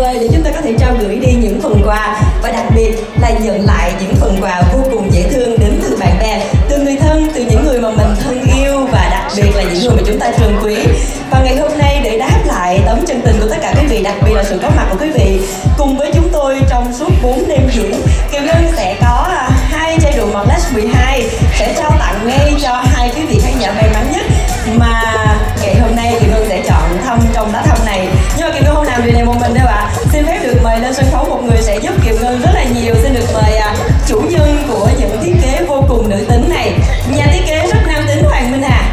vời để chúng ta có thể trao gửi đi những phần quà, và đặc biệt là nhận lại những phần quà vô cùng dễ thương đến từ bạn bè, từ người thân, từ những người mà mình thân yêu, và đặc biệt là những người mà chúng ta trân quý. Và ngày hôm nay để đáp lại tấm chân tình của tất cả quý vị, đặc biệt là sự có mặt của quý vị cùng với chúng tôi trong suốt 4 đêm diễn, Kiều Ngân sẽ có 2 chai rượu Martell 12 sẽ trao tặng ngay cho 2 quý vị khán giả may mắn nhất mà ngày hôm nay Kiều Ngân sẽ chọn thăm trong lá thăm này. Nhưng mà Kiều Ngân không làm điều này một mình đâu ạ. Xin phép được mời lên sân khấu một người sẽ giúp Kiều Ngân rất là nhiều. Xin được mời chủ nhân của những thiết kế vô cùng nữ tính này, nhà thiết kế rất nam tính Hoàng Minh Hà.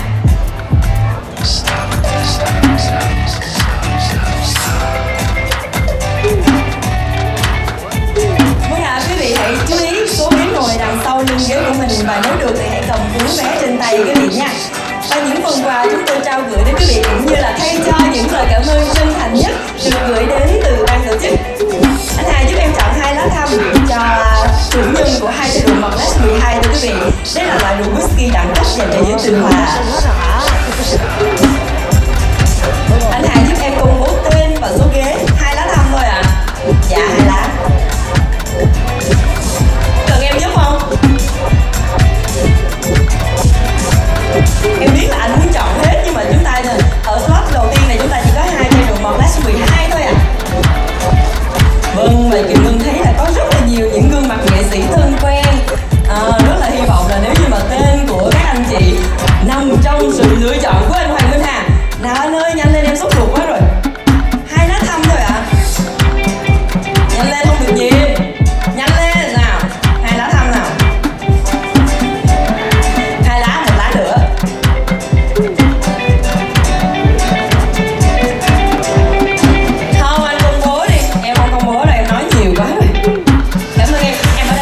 Vâng ạ, quý vị hãy chú ý số ghế ngồi đằng sau lưng ghế của mình, và nếu được thì hãy cầm cuốn vé trên tay quý vị nha. Và những phần quà chúng tôi trao gửi đến quý vị cũng như là thay cho những lời cảm ơn chân thành nhất được gửi đến từ ban tổ chức. Anh Hà giúp em chọn 2 lá thăm cho chủ nhân của 2 chai rượu Martell 12 thưa quý vị. Đây là loại rượu whisky đẳng cấp dành cho giới tinh hoa. Anh Hà giúp em công bố tên và số ghế. 2 lá thăm thôi ạ. Dạ 2 lá. Cần em giúp không? Em biết là anh muốn chọn hết, nhưng mà chúng ta ở slot đầu tiên này chúng ta chỉ có 2 chai rượu Martell 12 thôi ạ. Vâng, và Kiều Ngân thấy là có rất là nhiều những gương mặt nghệ sĩ thân quen. Rất là hy vọng là nếu như mà tên của các anh chị nằm trong sự lựa chọn của anh Hoàng Minh Hà. Nào anh ơi, nhanh lên, em sốt ruột quá rồi. 2 lá thăm thôi ạ. Nhanh lên, không được nhìn. Nhanh lên nào. 2 lá thăm nào. 2 lá, 1 lá nữa. Không, anh công bố đi. Em không công bố rồi, em nói nhiều quá rồi. Cảm ơn em ở đây.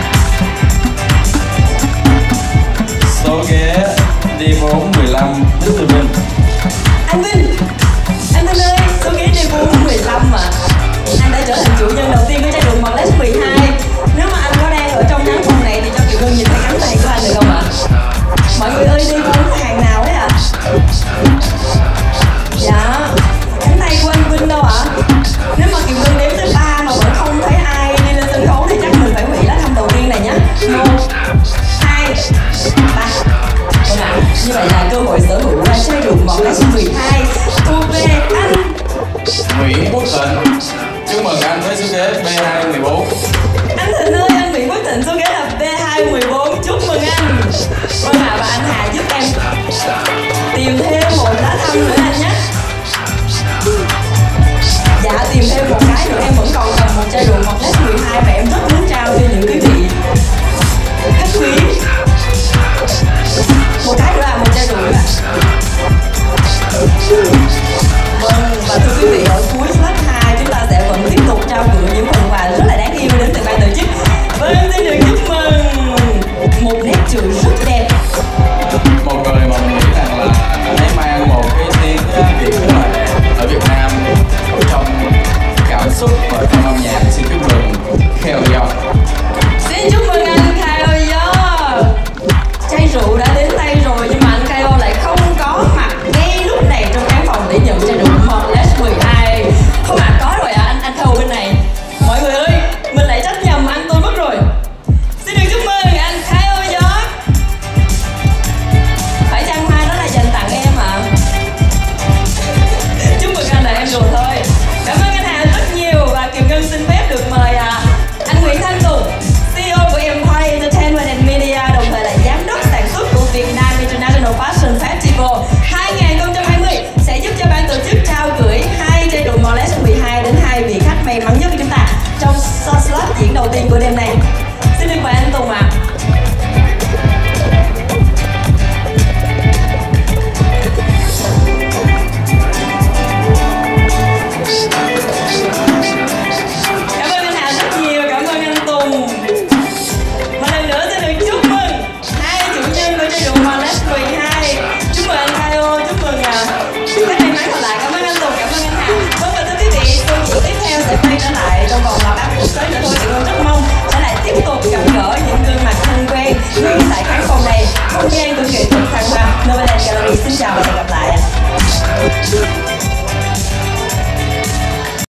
Số ghế D415 Đức Từ Vinh. Anh Vinh ơi, số ghế D415 mà. Anh đã trở thành chủ nhân đầu tiên của chai rượu Martell 12. Nếu mà anh có đang ở trong nhắn phòng này thì cho Kiều Ngân nhìn thấy cánh tay của anh được không ạ? Mọi người ơi, D4 hàng nào đấy ạ? Dạ, cánh tay của anh Vinh đâu ạ? Nếu mà Kiều Ngân đếm tới 3 mà vẫn không thấy ai đi lên sân khấu thì chắc mình phải hủy lá thăm đầu tiên này nhé. 1, 2, 3. Vâng ạ, như vậy là cơ hội sở hữu chai rượu Martell 12 thuộc về anh Nguyễn Quốc Thịnh. Chúc mừng anh với số ghế B214. Anh Thịnh ơi, anh Nguyễn Quốc Thịnh số ghế là B214. Chúc mừng anh. Vâng ạ, và anh Hà giúp em tìm thêm một lá thăm nữa anh nhé. Dạ, tìm thêm một cái nữa, em vẫn còn cầm một chai rượu Martell 12 và em rất muốn trao cho những quý vị khách quý. Một cái nữa là một chai rượu nữa. Vâng, và thưa quý vị, ở cuối slot 2 chúng ta sẽ vẫn tiếp tục trao gửi những phần quà rất là đáng yêu đến từ ban tổ chức. Vâng, em xin được chúc mừng một nét chữ rất đẹp. Một người mà mình nghĩ rằng là anh ấy mang một cái tiếng Việt rất là đẹp ở Việt Nam trong cảm xúc và trong âm nhạc. Xin chúc mừng Kheo Do. Xin chúc mừng anh Kheo Do. Chai rượu đã đến tay rồi nhưng mà anh Kheo lại không có mặt ngay lúc này trong khán phòng để nhận chai rượu Martell 12. Không ạ, có rồi ạ, anh Kheo bên này. Mọi người ơi, mình lại trách nhầm anh tôi mất rồi. Xin được chúc mừng anh Kheo Do. Phải chăng hoa đó là dành tặng em ạ? Chúc mừng anh là em đùa thôi. Cảm ơn anh Hà rất nhiều, và Kiều Ngân xin phép được mời anh Nguyễn Thanh Tùng, CEO của Empire Entertainment and Media, đồng thời là giám đốc sản xuất của Vietnam International Fashion Festival 2020 sẽ giúp cho ban tổ chức trao gửi 2 chai rượu Martell 12 đến 2 vị khách may mắn nhất của chúng ta trong slot diễn đầu tiên của đêm nay. Xin được mời anh Tùng ạ. Cảm ơn anh Hà rất nhiều, cảm ơn anh Tùng. Một lần nữa xin được chúc mừng 2 chủ nhân của chai rượu Martell 12. Chúc mừng anh Kyle, chúc mừng các may mắn còn lại. Cảm ơn anh Tùng, cảm ơn anh Hà. Vâng, và thưa quý vị, câu chuyện tiếp theo sẽ quay trở lại trong vòng lọc áp cuộc tới nữa thôi. Chị rất mong sẽ lại tiếp tục gặp gỡ những gương mặt thân quen ngay tại khán phòng này. Không gian của nghệ thuật thăng hoa Novaland Gallery. Xin chào và hẹn gặp lại ạ.